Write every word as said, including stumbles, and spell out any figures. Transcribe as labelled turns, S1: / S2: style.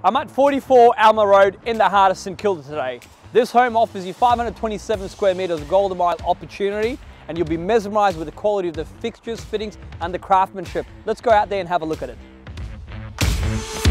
S1: I'm at forty-four Alma Road in the heart of St Kilda today. This home offers you five hundred twenty-seven square metres of golden mile opportunity, and you'll be mesmerised with the quality of the fixtures, fittings and the craftsmanship. Let's go out there and have a look at it.